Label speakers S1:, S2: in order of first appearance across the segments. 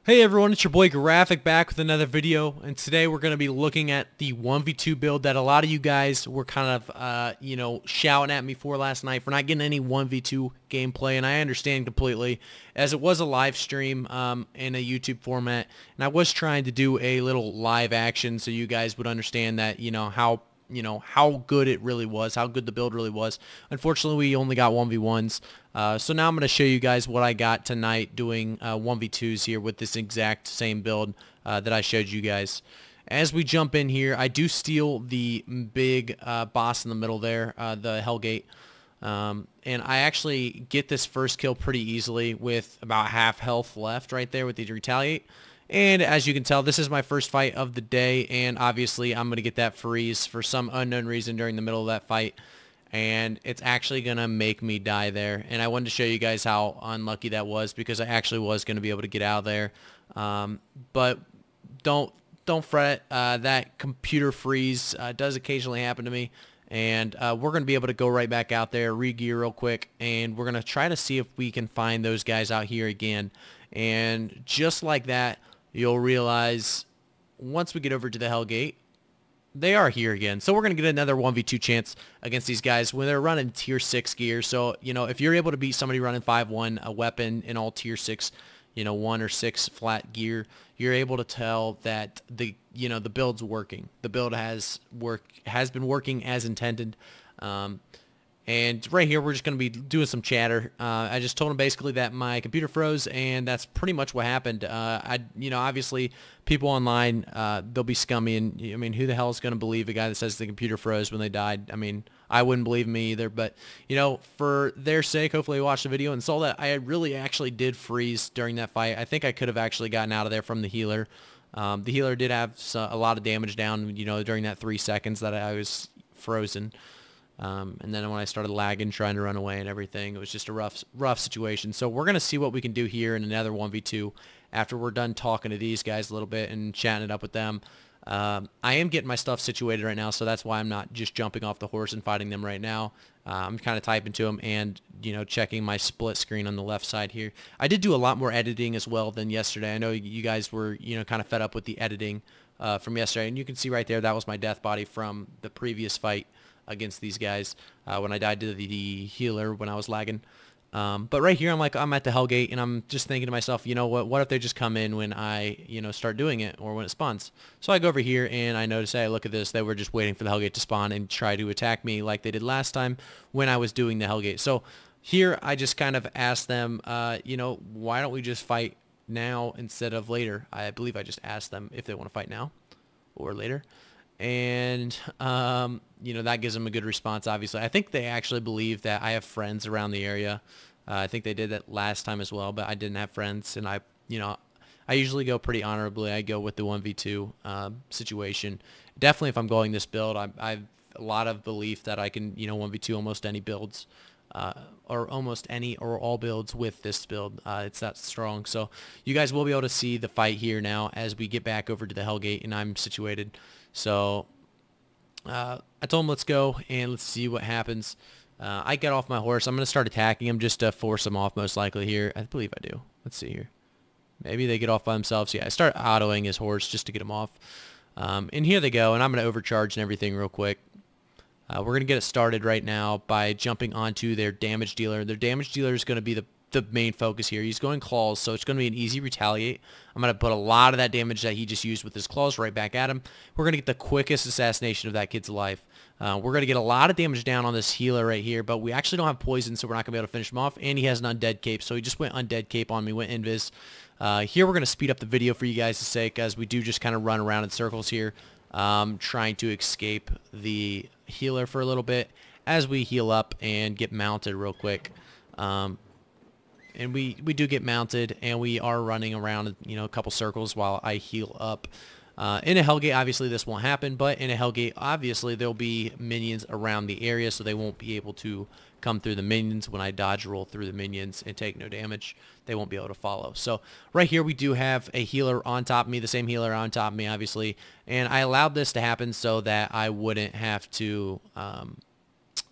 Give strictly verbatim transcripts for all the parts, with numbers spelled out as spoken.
S1: Hey everyone, it's your boy Graphic back with another video, and today we're going to be looking at the one v two build that a lot of you guys were kind of, uh, you know, shouting at me for last night for not getting any one v two gameplay, and I understand completely, as it was a live stream um, in a YouTube format, and I was trying to do a little live action so you guys would understand that, you know, how you know how good it really was, how good the build really was. Unfortunately, we only got one v ones, uh, so now I'm going to show you guys what I got tonight doing uh, one v twos here with this exact same build uh, that I showed you guys. As we jump in here, I do steal the big uh, boss in the middle there, uh, the Hellgate, um, and I actually get this first kill pretty easily with about half health left right there with the retaliate. And as you can tell, this is my first fight of the day, and obviously I'm going to get that freeze for some unknown reason during the middle of that fight, and it's actually going to make me die there. And I wanted to show you guys how unlucky that was, because I actually was going to be able to get out of there. Um, but don't don't fret, uh, that computer freeze uh, does occasionally happen to me, and uh, we're going to be able to go right back out there, re-gear real quick, and we're going to try to see if we can find those guys out here again. And just like that, you'll realize once we get over to the Hellgate, they are here again. So we're going to get another one v two chance against these guys when they're running tier six gear. So, you know, if you're able to beat somebody running five one, a weapon in all tier six, you know, one or six flat gear, you're able to tell that the, you know, the build's working. The build has work has been working as intended. Um, And right here, we're just going to be doing some chatter. Uh, I just told him basically that my computer froze, and that's pretty much what happened. Uh, I, you know, obviously, people online, uh, they'll be scummy, and I mean, who the hell is going to believe a guy that says the computer froze when they died? I mean, I wouldn't believe me either. But you know, for their sake, hopefully, they watched the video and saw that I really actually did freeze during that fight. I think I could have actually gotten out of there from the healer. Um, the healer did have a lot of damage down, you know, during that three seconds that I was frozen. Um, and then when I started lagging, trying to run away and everything, it was just a rough, rough situation. So we're going to see what we can do here in another one v two after we're done talking to these guys a little bit and chatting it up with them. Um, I am getting my stuff situated right now, so that's why I'm not just jumping off the horse and fighting them right now. Uh, I'm kind of typing to them and, you know, checking my split screen on the left side here. I did do a lot more editing as well than yesterday. I know you guys were, you know, kind of fed up with the editing uh, from yesterday, and you can see right there that was my death body from the previous fight against these guys uh, when I died to the, the healer when I was lagging. Um, but right here, I'm like, I'm at the Hellgate, and I'm just thinking to myself, you know what, what if they just come in when I, you know, start doing it, or when it spawns? So I go over here, and I notice, hey, look at this, they were just waiting for the Hellgate to spawn and try to attack me like they did last time when I was doing the Hellgate. So here, I just kind of asked them, uh, you know, why don't we just fight now instead of later? I believe I just asked them if they want to fight now or later. And um, you know, that gives them a good response. Obviously, I think they actually believe that I have friends around the area. Uh, I think they did that last time as well, but I didn't have friends, and I, you know, I usually go pretty honorably. I go with the one v two uh, situation. Definitely, if I'm going this build, I, I've a lot of belief that I can, you know, one v two almost any builds, uh, or almost any or all builds with this build. Uh, it's that strong. So you guys will be able to see the fight here now as we get back over to the Hellgate, and I'm situated. So uh, I told him, let's go and let's see what happens. Uh, I get off my horse. I'm going to start attacking him just to force him off, most likely here. I believe I do. Let's see here. Maybe they get off by themselves. Yeah, I start autoing his horse just to get him off. Um, and here they go, and I'm going to overcharge and everything real quick. Uh, we're going to get it started right now by jumping onto their damage dealer. Their damage dealer is going to be the the main focus here. He's going claws, so it's going to be an easy retaliate. I'm going to put a lot of that damage that he just used with his claws right back at him. We're going to get the quickest assassination of that kid's life. Uh, we're going to get a lot of damage down on this healer right here, but we actually don't have poison, so we're not going to be able to finish him off, and he has an undead cape, so he just went undead cape on me, went invis. Uh, here we're going to speed up the video for you guys' sake, as we do just kind of run around in circles here, um, trying to escape the healer for a little bit as we heal up and get mounted real quick. Um, And we, we do get mounted, and we are running around, you know, a couple circles while I heal up. Uh, in a Hellgate, obviously this won't happen, but in a Hellgate, obviously there'll be minions around the area, so they won't be able to come through the minions when I dodge roll through the minions and take no damage. They won't be able to follow. So right here we do have a healer on top of me, the same healer on top of me, obviously, and I allowed this to happen so that I wouldn't have to... Um,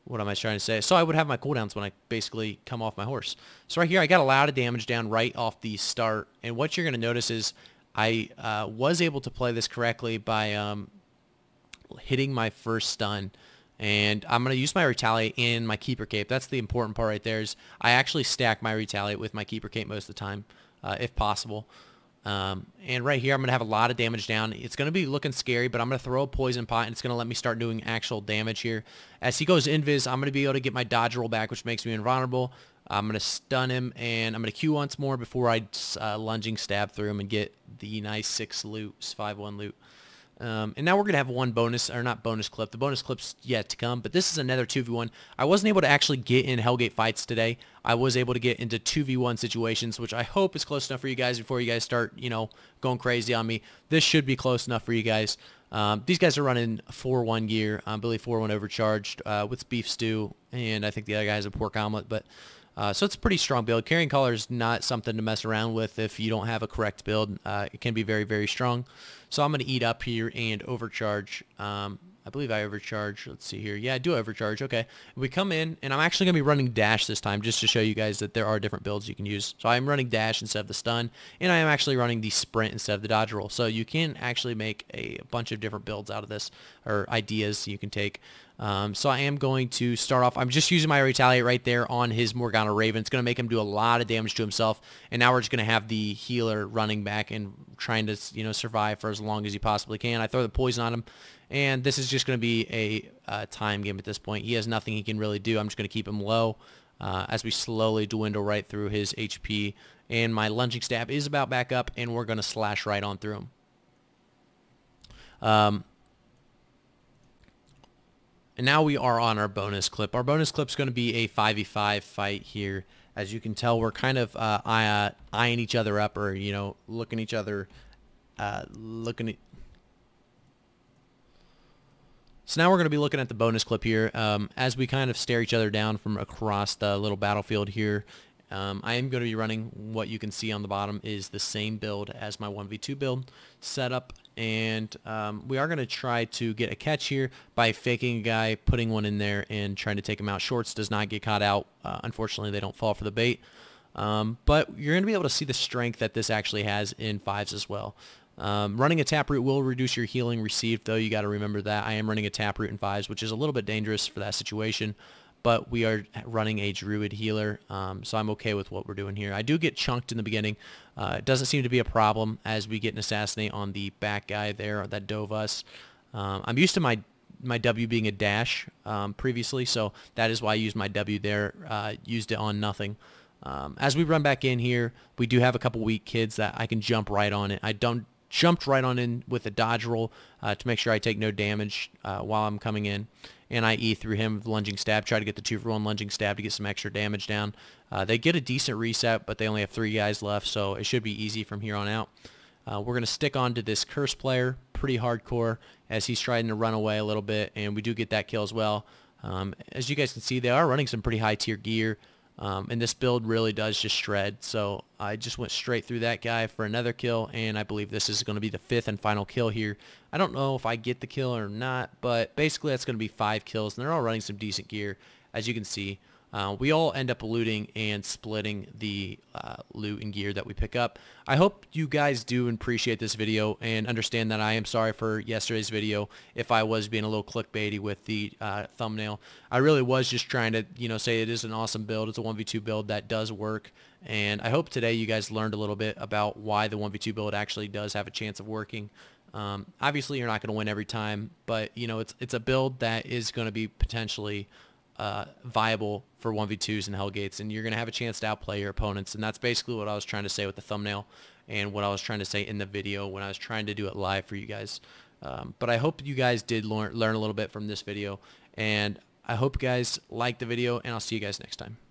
S1: what am I trying to say? So I would have my cooldowns when I basically come off my horse. So right here, I got a lot of damage down right off the start. And what you're going to notice is I uh, was able to play this correctly by um, hitting my first stun. And I'm going to use my retaliate in my keeper cape. That's the important part right there is I actually stack my retaliate with my keeper cape most of the time, uh, if possible. Um, and right here, I'm going to have a lot of damage down. It's going to be looking scary, but I'm going to throw a poison pot, and it's going to let me start doing actual damage here. As he goes invis, I'm going to be able to get my dodge roll back, which makes me invulnerable. I'm going to stun him, and I'm going to Q once more before I uh, lunging stab through him and get the nice six loot, five one loot. Um, and now we're going to have one bonus, or not bonus clip. The bonus clip's yet to come, but this is another two v one. I wasn't able to actually get in Hellgate fights today. I was able to get into two v one situations, which I hope is close enough for you guys before you guys start, you know, going crazy on me. This should be close enough for you guys. Um, these guys are running four one gear, I believe four one overcharged uh, with beef stew, and I think the other guy has a pork omelet, but... Uh, so it's a pretty strong build. Carrying collar is not something to mess around with if you don't have a correct build. Uh, it can be very, very strong. So I'm going to eat up here and overcharge. Um, I believe I overcharge. Let's see here. Yeah, I do overcharge. Okay. We come in, and I'm actually going to be running dash this time just to show you guys that there are different builds you can use. So I'm running dash instead of the stun, and I am actually running the sprint instead of the dodge roll. So you can actually make a bunch of different builds out of this, or ideas you can take. Um, so I am going to start off. I'm just using my retaliate right there on his Morgana Raven. It's going to make him do a lot of damage to himself. And now we're just going to have the healer running back and trying to, you know, survive for as long as he possibly can. I throw the poison on him, and this is just going to be a uh, time game at this point. He has nothing he can really do. I'm just going to keep him low uh, as we slowly dwindle right through his H P. And my lunging stab is about back up, and we're going to slash right on through him. Um... And now we are on our bonus clip. Our bonus clip is going to be a five v five fight here. As you can tell, we're kind of uh, eye, eyeing each other up, or, you know, looking each other, uh, looking at... So now we're going to be looking at the bonus clip here um, as we kind of stare each other down from across the little battlefield here. Um, I am going to be running what you can see on the bottom is the same build as my one v two build setup, and um, we are going to try to get a catch here by faking a guy, putting one in there, and trying to take him out. Shorts does not get caught out. Uh, unfortunately, they don't fall for the bait, um, but you're going to be able to see the strength that this actually has in fives as well. Um, running a taproot will reduce your healing received, though. You got to remember that. I am running a taproot in fives, which is a little bit dangerous for that situation. But we are running a druid healer, um, so I'm okay with what we're doing here. I do get chunked in the beginning. Uh, it doesn't seem to be a problem as we get an assassinate on the back guy there that dove us. Um, I'm used to my my W being a dash um, previously, so that is why I used my W there. Uh, used it on nothing. Um, as we run back in here, we do have a couple weak kids that I can jump right on it. I don't jumped right on in with a dodge roll uh, to make sure I take no damage uh, while I'm coming in. And I E through him with lunging stab, try to get the two for one lunging stab to get some extra damage down. Uh, they get a decent reset, but they only have three guys left, so it should be easy from here on out. Uh, we're going to stick on to this curse player pretty hardcore as he's trying to run away a little bit, and we do get that kill as well. Um, as you guys can see, they are running some pretty high tier gear. Um, and this build really does just shred, so I just went straight through that guy for another kill, and I believe this is going to be the fifth and final kill here. I don't know if I get the kill or not, but basically that's going to be five kills, and they're all running some decent gear, as you can see. Uh, we all end up looting and splitting the uh, loot and gear that we pick up. I hope you guys do appreciate this video and understand that I am sorry for yesterday's video if I was being a little clickbaity with the uh, thumbnail. I really was just trying to, you know, say it is an awesome build. It's a one v two build that does work, and I hope today you guys learned a little bit about why the one v two build actually does have a chance of working. Um, obviously, you're not going to win every time, but you know it's it's a build that is going to be potentially Uh, viable for one v twos and hellgates, and you're going to have a chance to outplay your opponents, and that's basically what I was trying to say with the thumbnail and what I was trying to say in the video when I was trying to do it live for you guys. Um, but I hope you guys did learn, learn a little bit from this video, and I hope you guys liked the video, and I'll see you guys next time.